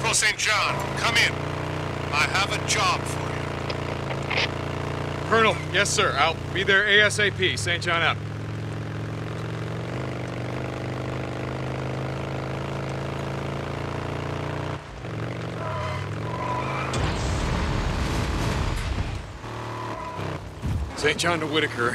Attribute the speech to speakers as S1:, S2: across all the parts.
S1: Corporal St. John, come in. I have a job for you.
S2: Colonel, yes sir. I'll be there ASAP. St. John out. St. John to Whitaker.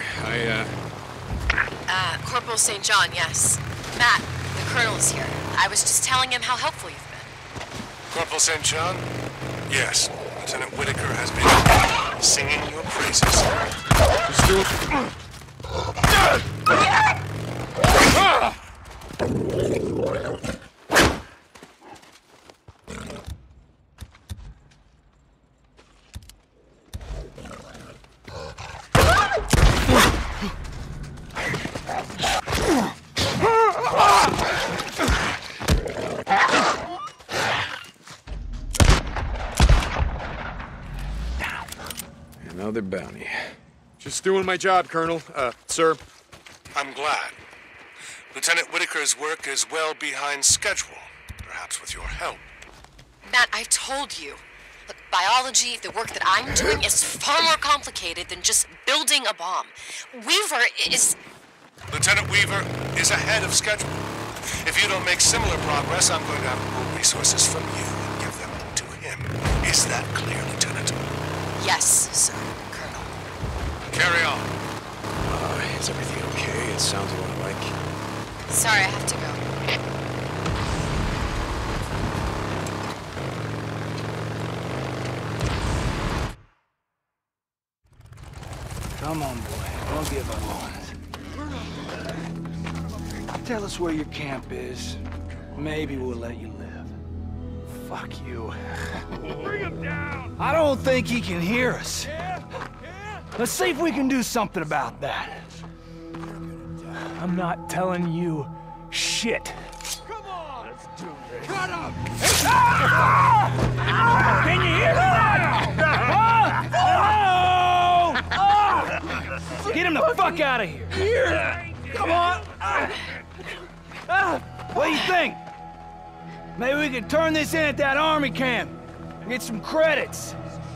S3: Corporal St. John, yes. Matt, the Colonel is here. I was just telling him how helpful you've been.
S1: Corporal St. John? Yes. Lieutenant Whitaker has been singing your praises.
S2: Just do it. Another bounty. Just doing my job, Colonel. Sir.
S1: I'm glad. Lieutenant Whitaker's work is well behind schedule, perhaps with your help.
S3: Matt, I've told you. Look, biology, the work that I'm doing is far more complicated than just building a bomb. Weaver is...
S1: Lieutenant Weaver is ahead of schedule. If you don't make similar progress, I'm going to have to pull resources from you and give them to him. Is that clear, Lieutenant?
S3: Yes, sir, Colonel.
S1: Carry on.
S2: Is everything okay? It sounds a lot like...
S3: Sorry, I have to go.
S4: Come on, boy. Don't give up on us. Tell us where your camp is. Maybe we'll let you live. Fuck you.
S5: Bring him down!
S4: I don't think he can hear us. Let's see if we can do something about that. I'm not telling you shit.
S5: Come on! Let's do this. Cut him!
S4: Can you hear that? Get him the fuck out of here! Here! Come on! What do you think? Maybe we could turn this in at that army camp. Get some credits.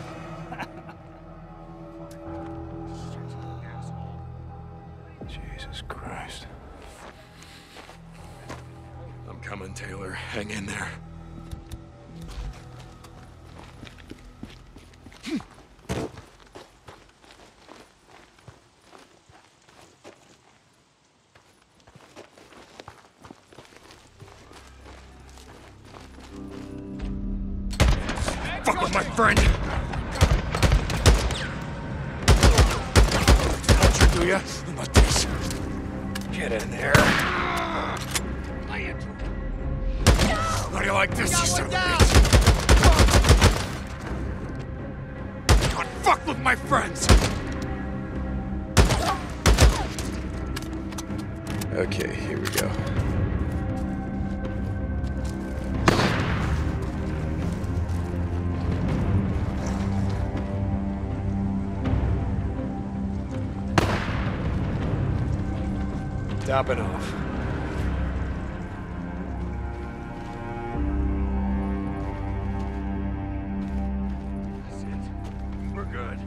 S2: Jesus Christ. I'm coming, Taylor. Hang in there. Fuck with my friend! How'd you do ya? About this. Get in there. How do you like this, you son of a bitch? Don't fuck with my friends! Okay, here we go. Stopping off.
S5: That's it. We're good.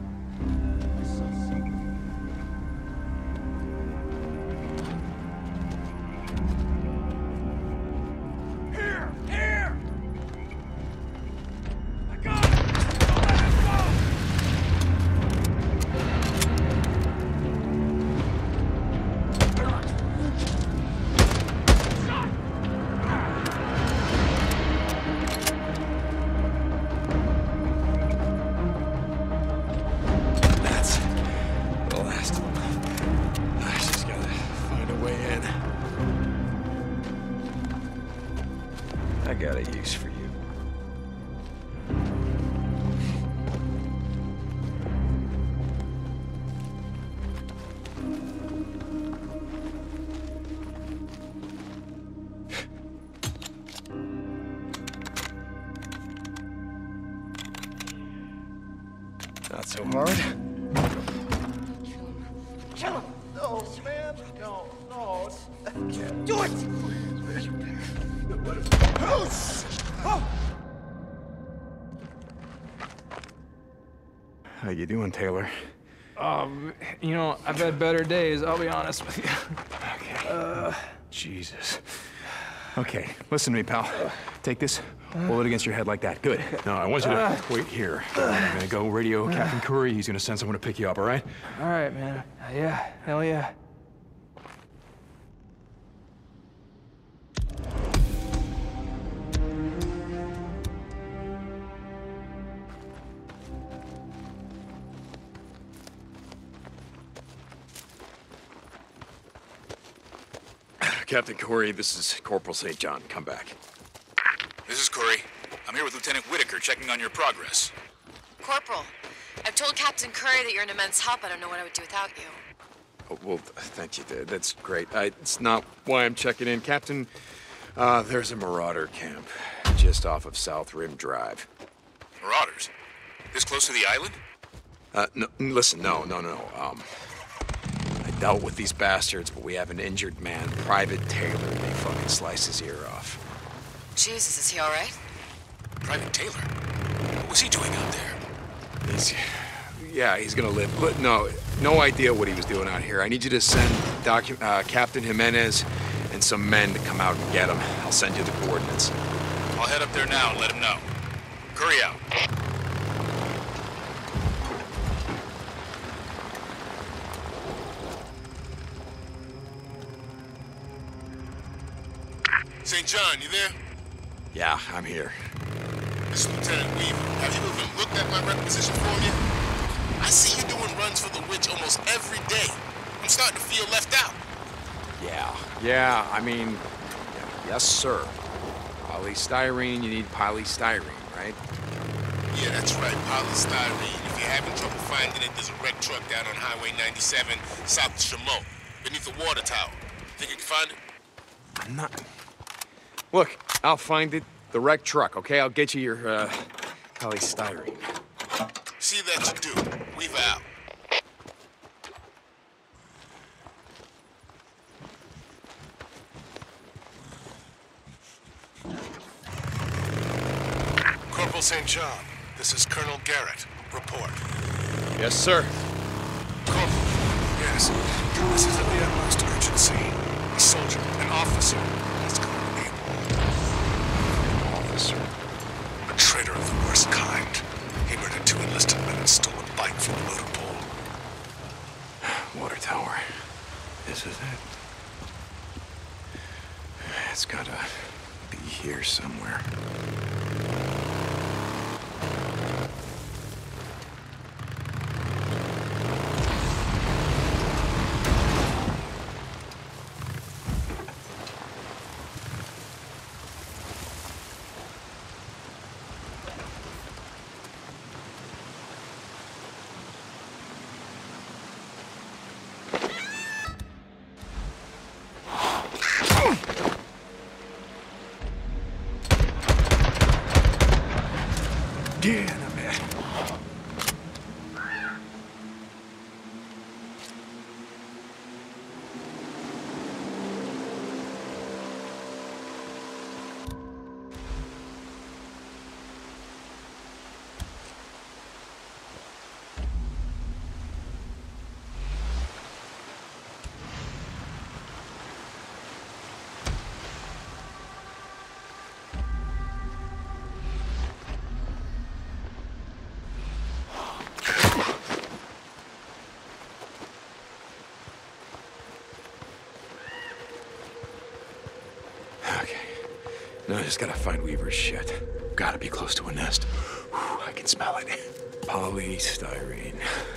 S5: Here! Here! I got it! Don't let us go!
S2: I got a use for you. Not so hard.
S5: Kill him! No, man! No, no. Do it! Oh!
S6: How you doing, Taylor?
S4: You know, I've had better days, I'll be honest with you.
S6: Okay. Jesus. Okay, listen to me, pal. Take this, hold it against your head like that. Good. No, I want you to wait here. I'm gonna go radio Captain Curry. He's gonna send someone to pick you up, all right?
S4: All right, man. Yeah, hell yeah.
S6: Captain Corey, this is Corporal St. John. Come back.
S7: This is Corey. I'm here with Lieutenant Whitaker, checking on your progress.
S3: Corporal, I've told Captain Curry that you're an immense help. I don't know what I would do without you.
S6: Oh, well, thank you, Dad. That's great. It's not why I'm checking in, Captain. There's a marauder camp just off of South Rim Drive.
S7: Marauders? This close to the island?
S6: No, listen, no. I dealt with these bastards, but we have an injured man, Private Taylor. They fucking slice his ear off.
S3: Jesus, is he all right?
S7: Private Taylor? What was he doing out there?
S6: He's gonna live, but no idea what he was doing out here. I need you to send Captain Jimenez and some men to come out and get him. I'll send you the coordinates.
S7: I'll head up there now and let him know. Curry out.
S1: St. John, you there?
S6: Yeah, I'm here.
S1: This is Lieutenant Weaver. Have you even looked at my requisition form yet? I see you doing runs for the witch almost every day. I'm starting to feel left out.
S6: Yeah, I mean, yes, sir. Polystyrene, you need polystyrene, right?
S1: Yeah, that's right, polystyrene. If you're having trouble finding it, there's a wrecked truck down on Highway 97, south of Chameau, beneath the water tower. Think you can find it?
S6: I'm not... Look, I'll find it. The wrecked truck, okay? I'll get you your, polystyrene.
S1: See that you do. Weaver out. Corporal St. John, this is Colonel Garrett. Report.
S2: Yes, sir.
S1: Corporal, yes. This is of the utmost urgency. A soldier, an officer, has gone able.
S6: Officer.
S1: A traitor of the worst kind. He murdered 2 enlisted men and stole a bike from the motor pool.
S6: Water tower. This is it. It's gotta be here somewhere. Get him, man. No, I just gotta find Weaver's shit. Gotta be close to a nest. Whew, I can smell it. Polystyrene.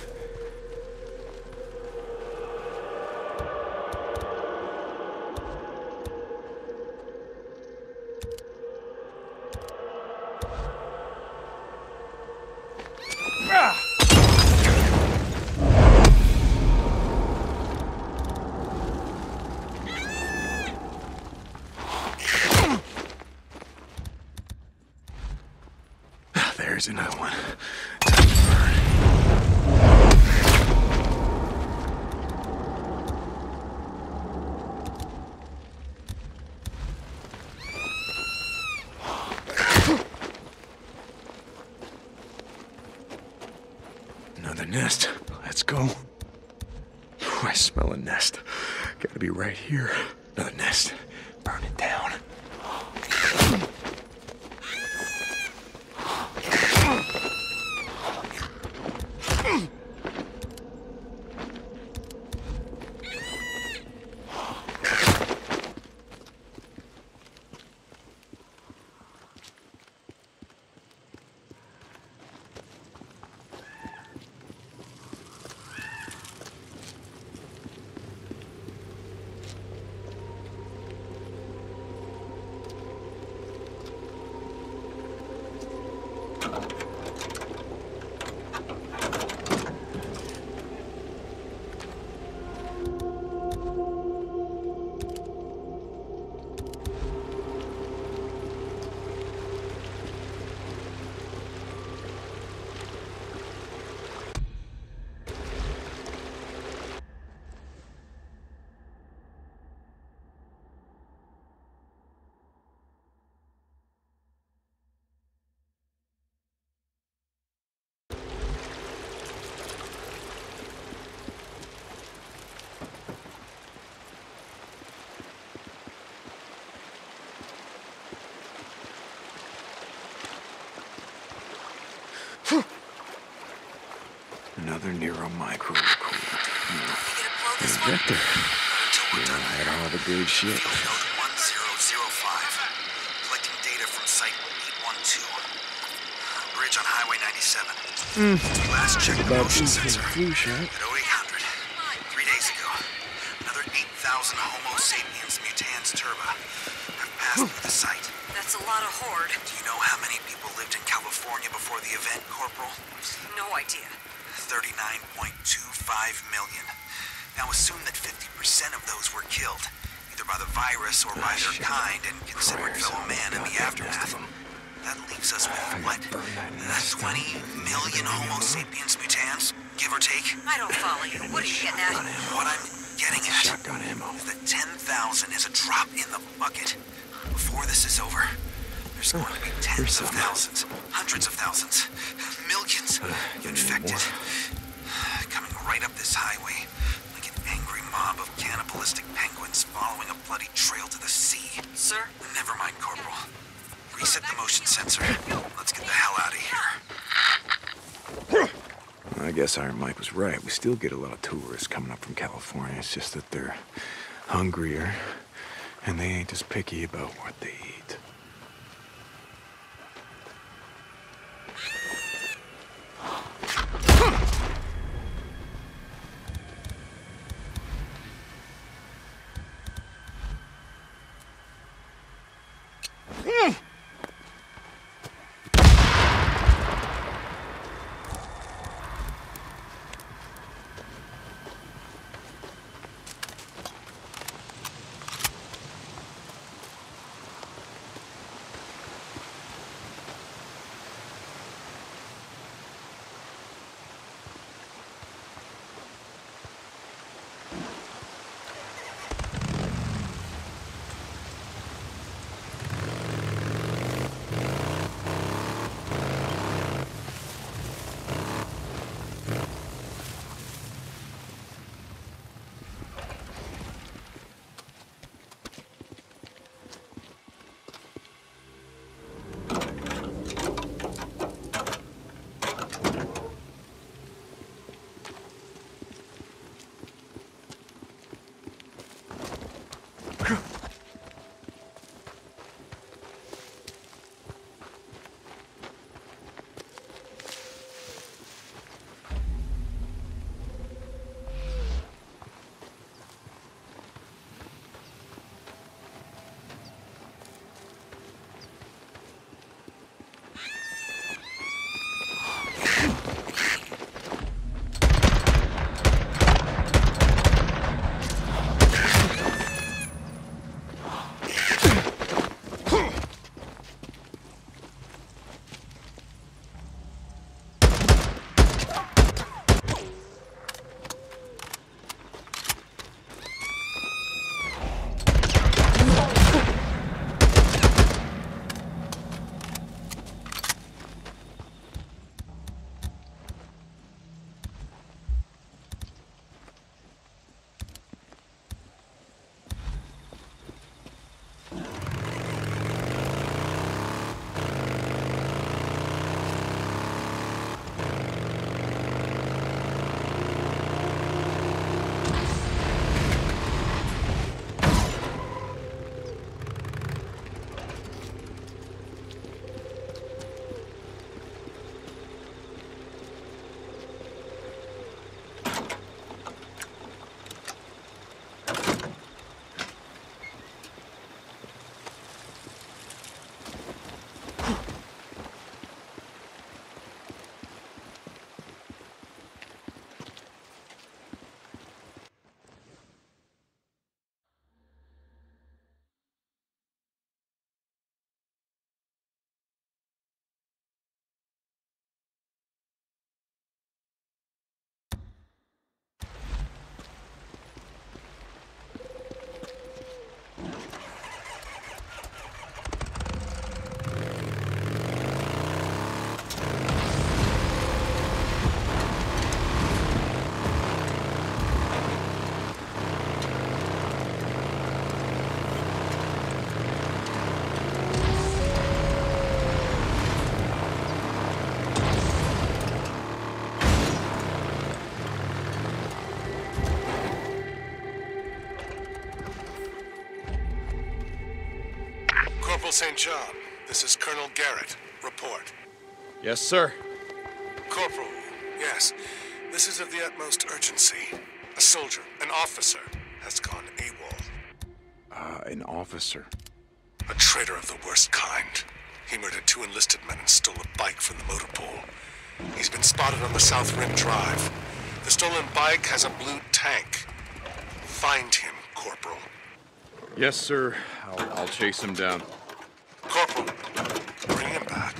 S6: There's another one. Time to burn. Another nest. Let's go. Oh, I smell a nest. Gotta be right here. Another nest. Burn it down. Another Nero micro cooler. Injector. I had all the good shit.
S8: Node 1005. Collecting data from site 812. Bridge on Highway 97. Last checked the motion sensor at 0800. 3 days ago. Another 8,000 Homo sapiens mutans turba have passed through the site.
S9: That's a lot of horde.
S8: Do you know how many people lived in California before the event, Corporal?
S9: No idea.
S8: 39.25 million. Now assume that 50% of those were killed, either by the virus or by their kind and considered fellow man in the aftermath. That leaves us with what? 20 million Homo sapiens mutants, give or take?
S9: I don't follow you. What are you getting at?
S8: What I'm getting at is that 10,000 is a drop in the bucket. Before this is over, there's going to be tens of thousands, hundreds of thousands, millions infected. Coming right up this highway, like an angry mob of cannibalistic penguins following a bloody trail to the sea.
S9: Sir?
S8: Never mind, Corporal. Reset the motion sensor. Let's get the hell out of here.
S6: I guess Iron Mike was right. We still get a lot of tourists coming up from California. It's just that they're hungrier, and they ain't as picky about what they eat.
S1: Corporal St. John, this is Colonel Garrett. Report.
S2: Yes, sir.
S1: Corporal, yes. This is of the utmost urgency. A soldier, an officer, has gone AWOL.
S6: An officer?
S1: A traitor of the worst kind. He murdered 2 enlisted men and stole a bike from the motor pool. He's been spotted on the South Rim Drive. The stolen bike has a blue tank. Find him, Corporal.
S2: Yes, sir. I'll chase him down.
S1: Corporal, bring him back.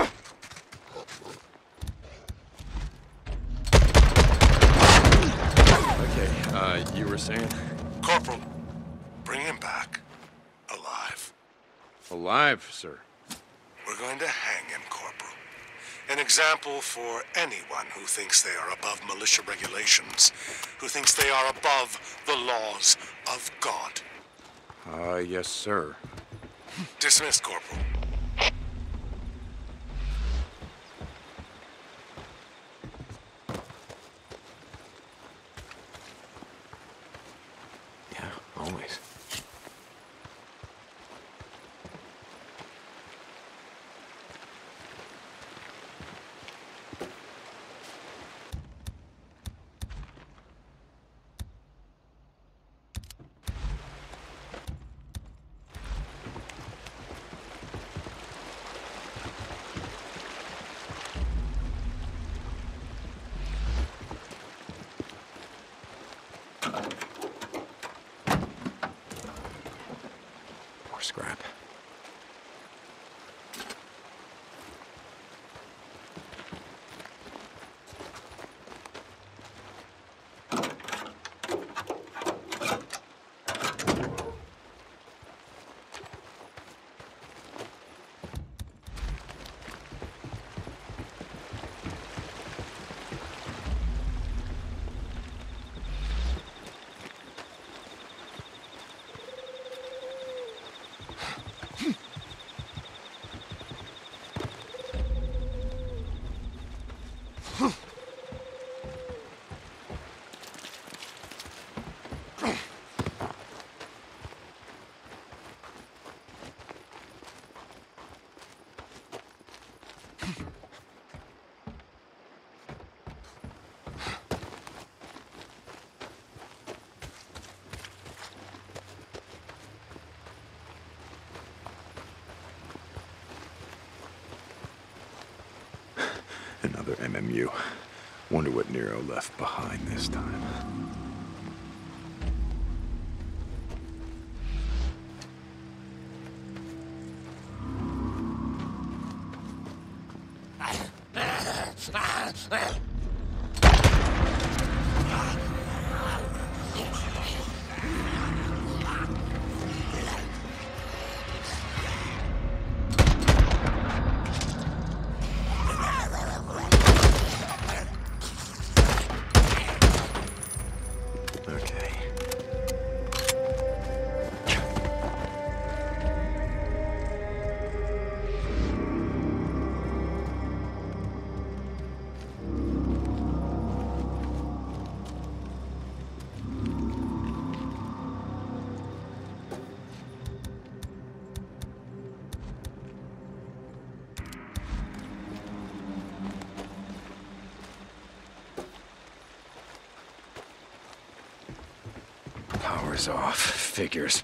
S2: Okay, you were saying?
S1: Corporal, bring him back. Alive.
S2: Alive, sir.
S1: We're going to hang him, Corporal. An example for anyone who thinks they are above militia regulations, who thinks they are above the laws of God.
S2: Yes, sir.
S1: Dismissed, Corporal.
S6: Yeah, always. More scrap. Another MMU. Wonder what Nero left behind this time. Power's off. Figures.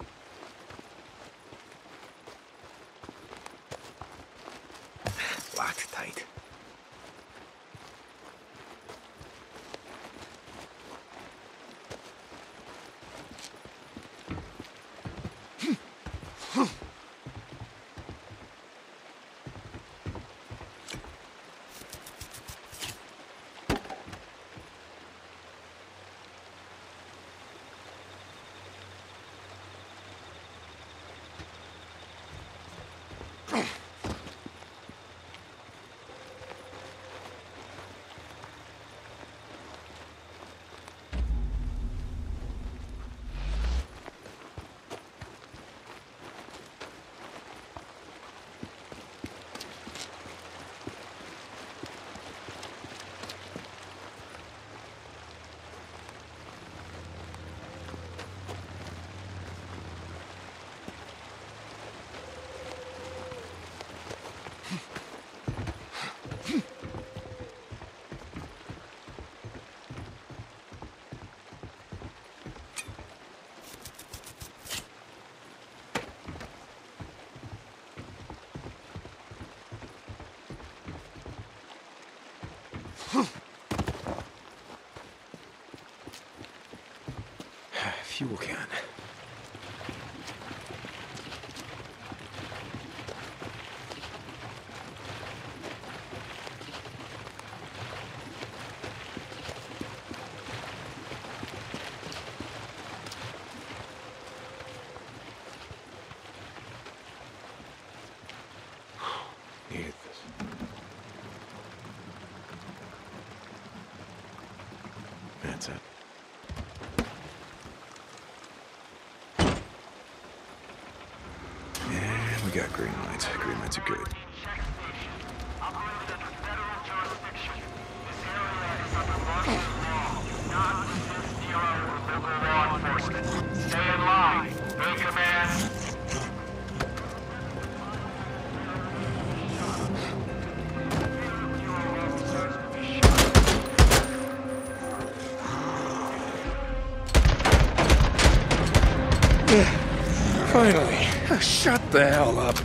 S6: Locked tight. fuel can. Needed this. That's it. And we got green lights. Green lights are good.
S10: Stay in line. Bill command.
S6: Finally. Shut the hell up.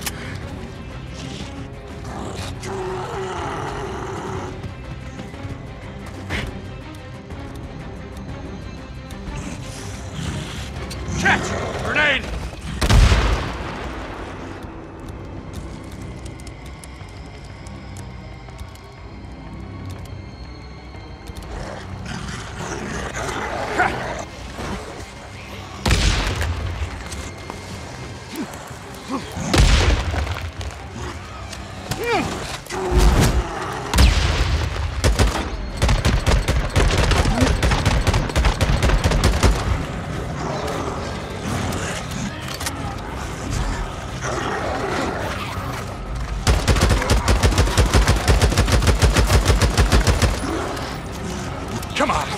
S2: Catch! Grenade!
S6: Come on.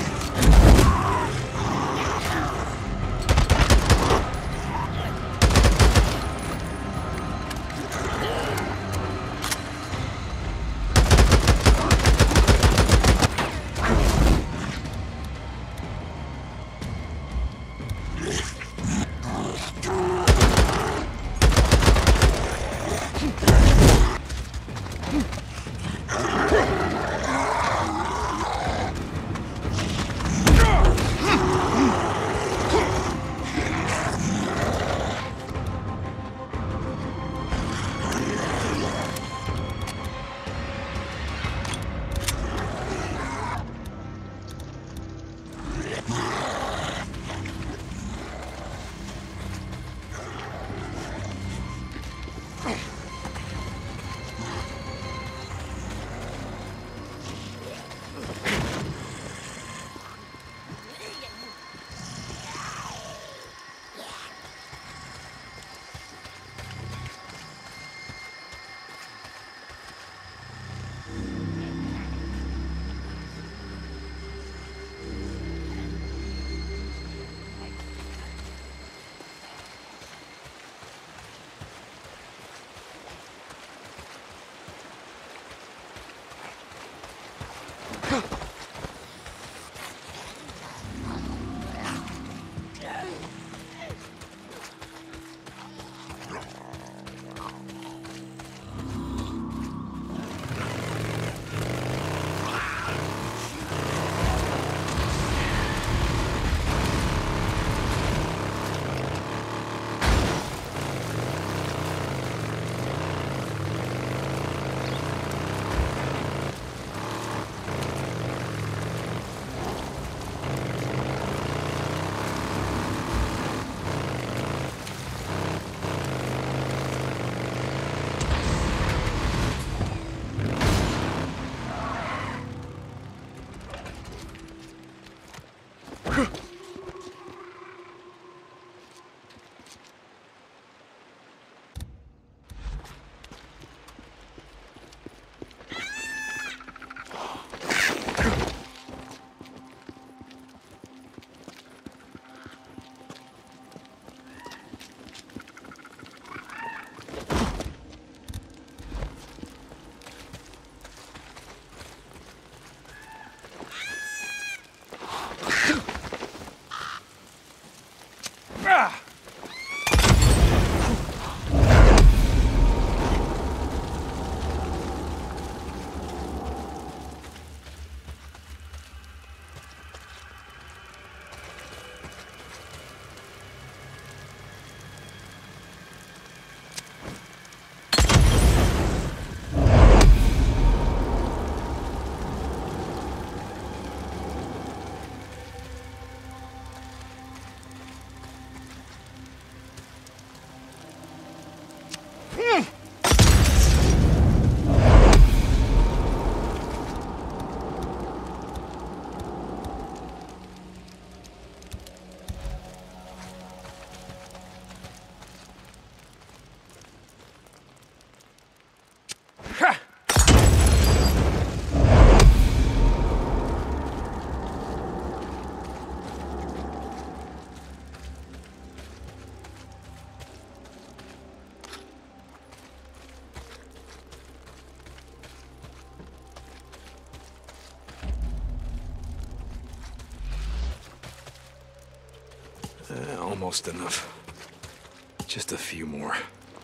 S6: Almost enough. Just a few more.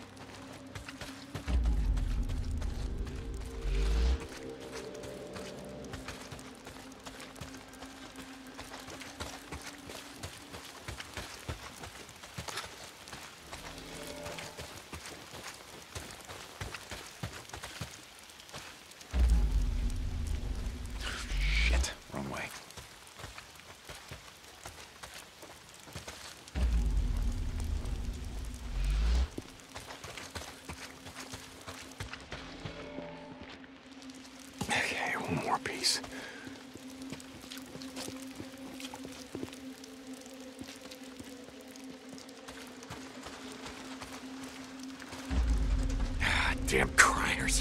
S11: Shit, wrong way.
S6: Okay, one more piece. Ah, damn criers.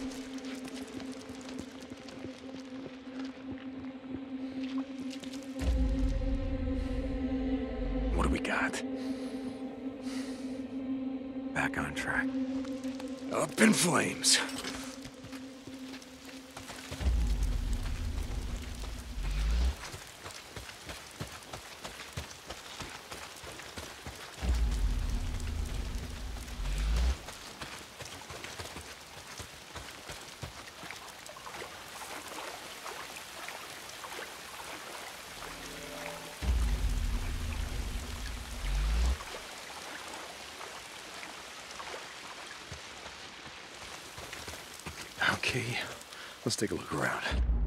S6: What do we got?
S11: Back on track.
S6: Up in flames. Okay, let's take a look around.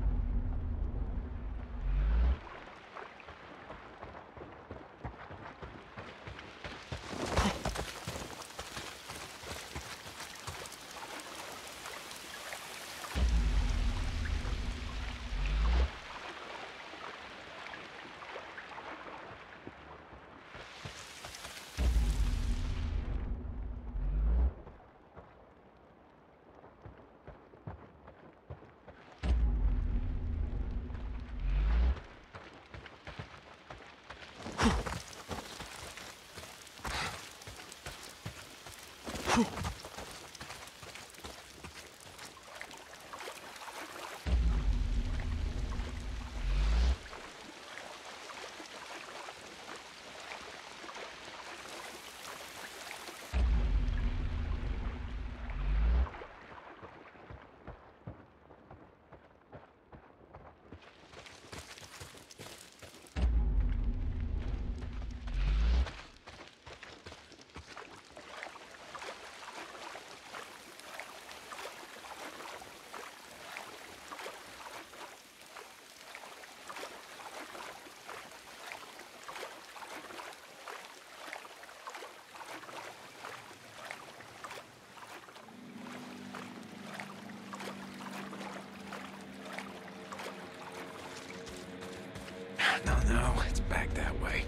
S6: No, it's back that way.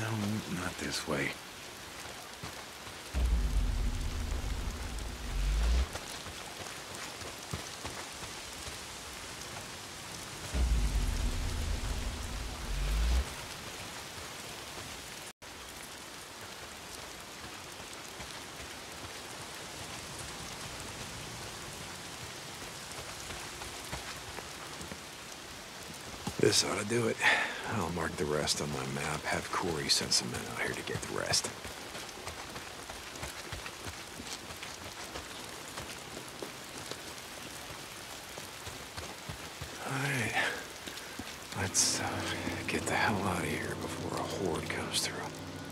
S11: No, not this way. This ought to do it. I'll mark the rest on my map, have Corey send some men out here to get the rest. Alright. Let's get the hell out of here before a horde comes through.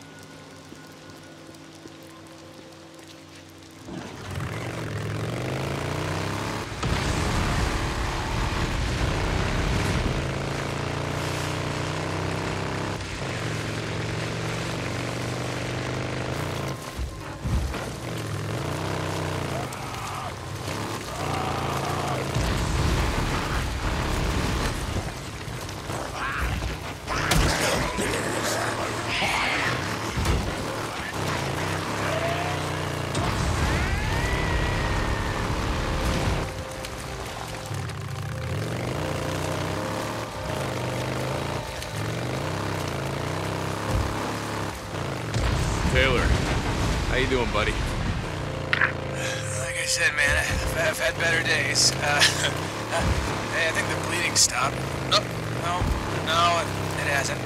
S2: Taylor, how you doing, buddy?
S12: Like I said, man, I've had better days. Hey, I think the bleeding stopped. No, it hasn't.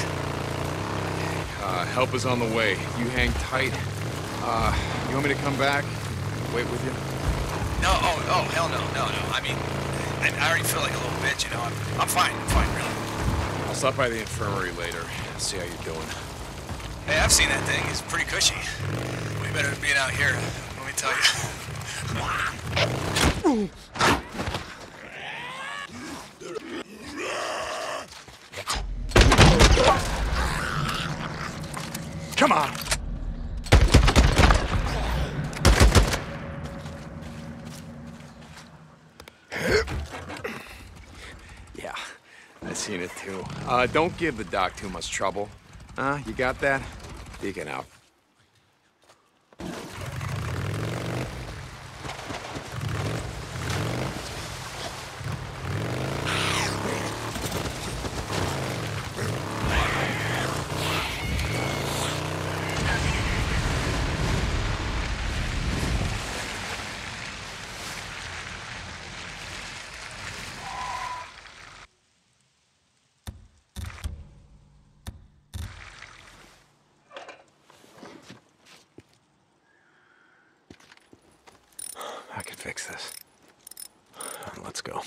S2: Help is on the way. You hang tight. You want me to come back? Wait with you?
S12: No, oh, hell no. I mean, I already feel like a little bitch, you know. I'm fine, really.
S2: I'll stop by the infirmary later. See how you're doing.
S12: Hey, I've seen that thing. It's pretty cushy. Way better than being out here, let me tell you.
S6: Come on!
S2: Yeah, I seen it too. Don't give the doc too much trouble. You got that? Deacon out.
S11: I can fix this. Let's go.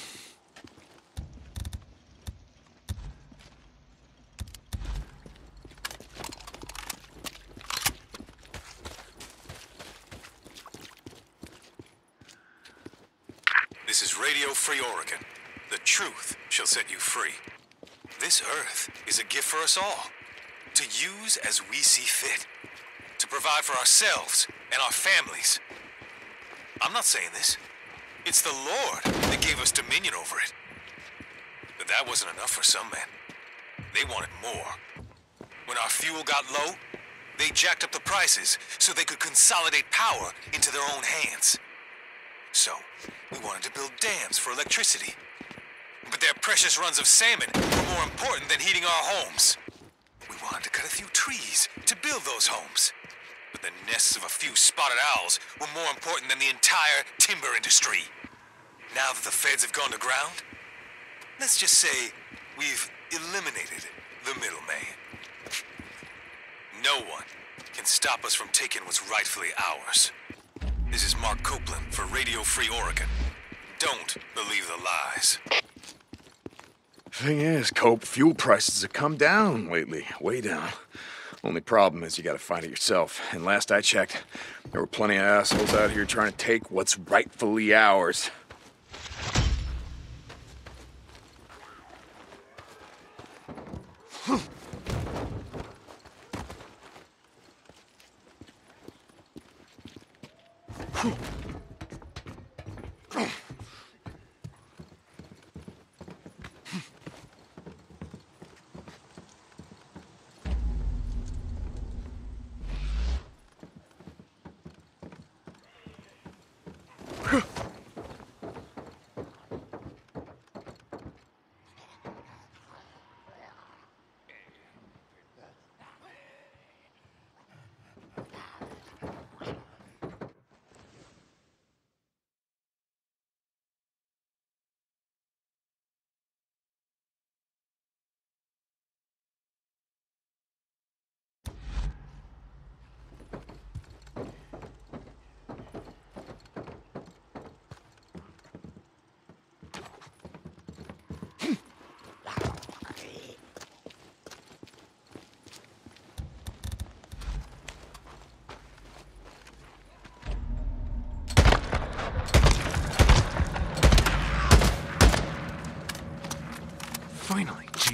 S1: This is Radio Free Oregon. The truth shall set you free. This Earth is a gift for us all, to use as we see fit, to provide for ourselves and our families. I'm not saying this. It's the Lord that gave us dominion over it. But that wasn't enough for some men. They wanted more. When our fuel got low, they jacked up the prices so they could consolidate power into their own hands. So, we wanted to build dams for electricity. But their precious runs of salmon were more important than heating our homes. We wanted to cut a few trees to build those homes. But the nests of a few spotted owls were more important than the entire timber industry. Now that the feds have gone to ground, let's just say we've eliminated the middleman. No one can stop us from taking what's rightfully ours. This is Mark Copeland for Radio Free Oregon. Don't believe the lies.
S11: Thing is, Cope, fuel prices have come down lately, way down. Only problem is you gotta find it yourself. And last I checked, there were plenty of assholes out here trying to take what's rightfully ours.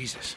S6: Jesus.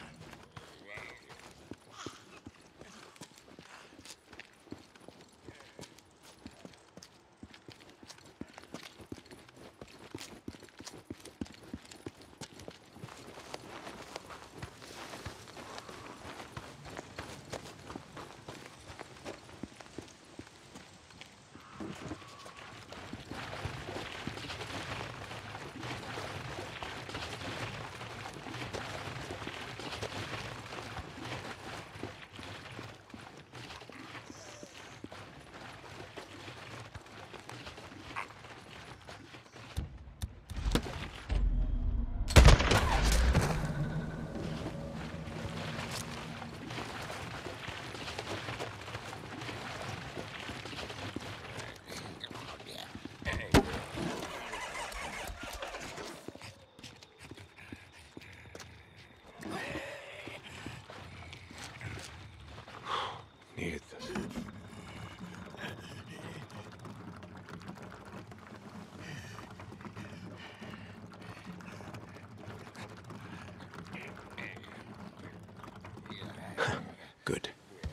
S2: Needed this. Good.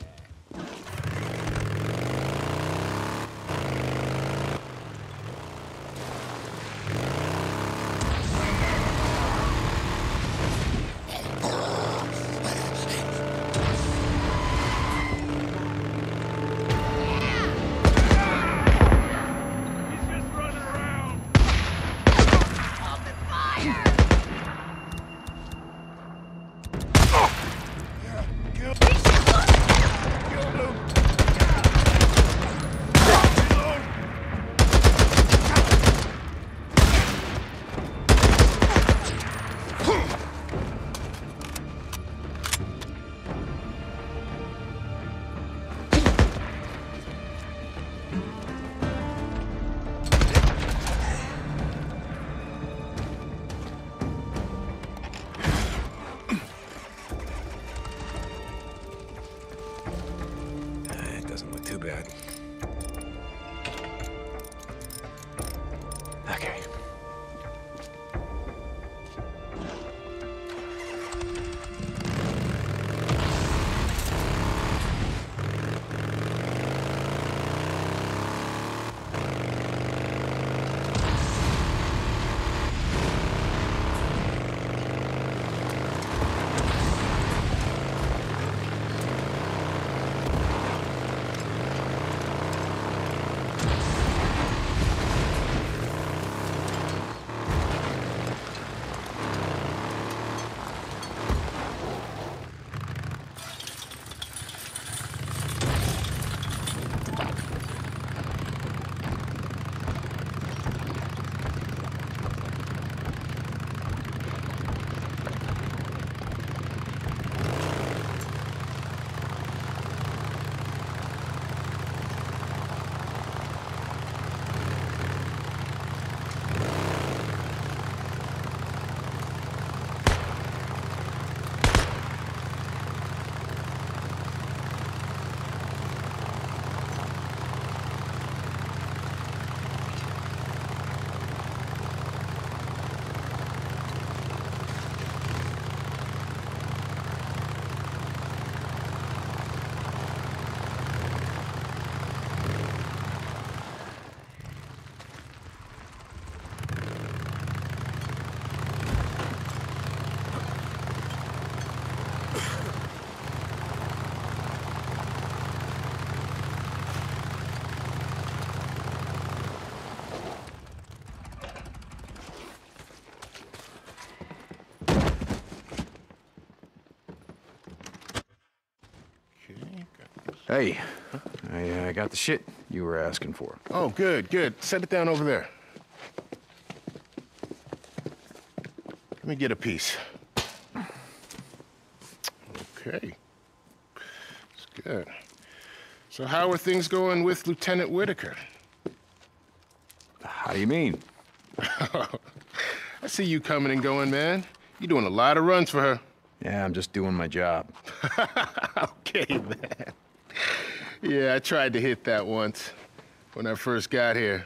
S2: Too bad. Okay. Hey, I got the shit you were asking for.
S13: Oh, good, good. Set it down over there. Let me get a piece. Okay. That's good. So how are things going with Lieutenant Whitaker?
S6: How do you mean?
S13: I see you coming and going, man. You're doing a lot of runs for her.
S6: Yeah, I'm just doing my job.
S13: Okay, man. Yeah, I tried to hit that once when I first got here.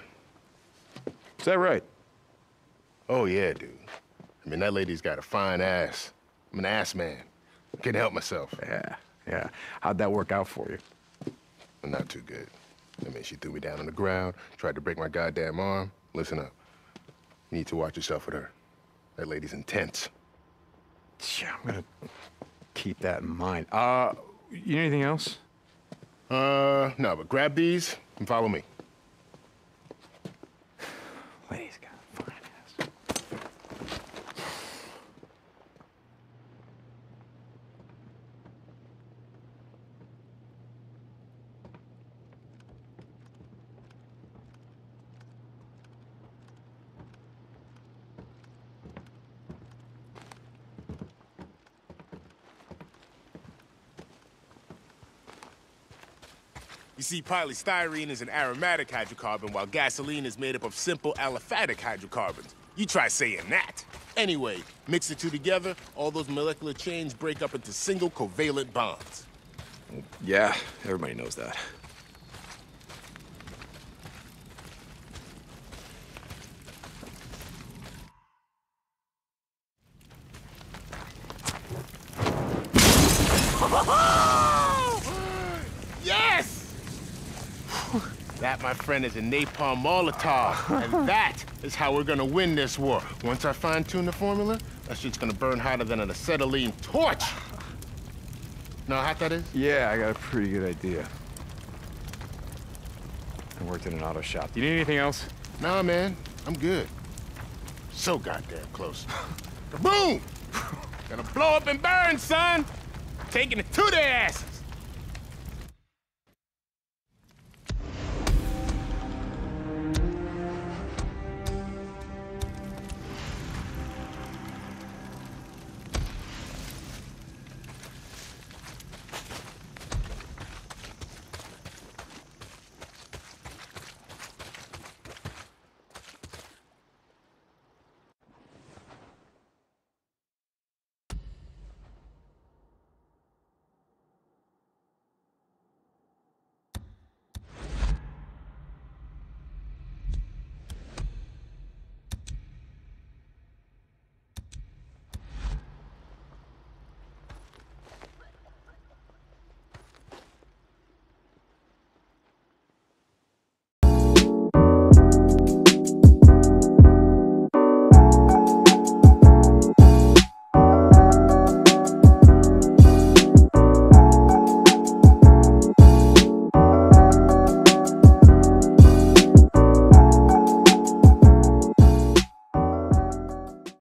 S6: Is that right?
S13: Oh, yeah, dude. I mean, that lady's got a fine ass. I'm an ass man. Can't help myself.
S6: Yeah. How'd that work out for you?
S13: Not too good. I mean, she threw me down on the ground, tried to break my goddamn arm. Listen up. You need to watch yourself with her. That lady's intense.
S6: Yeah, I'm gonna keep that in mind. You need anything else?
S13: No, but grab these and follow me.
S6: Lady's got a fine ass.
S14: You see, polystyrene is an aromatic hydrocarbon, while gasoline is made up of simple aliphatic hydrocarbons. You try saying that. Anyway, mix the two together, all those molecular chains break up into single covalent bonds.
S2: Yeah, everybody knows that.
S14: Yes! That, my friend, is a napalm Molotov, and that is how we're gonna win this war. Once I fine-tune the formula, that shit's gonna burn hotter than an acetylene torch. Know how hot that is?
S6: Yeah, I got a pretty good idea. I worked in an auto shop. Do you need anything else?
S14: Nah, man, I'm good. So goddamn close. Kaboom! Gonna blow up and burn, son! Taking it to their ass!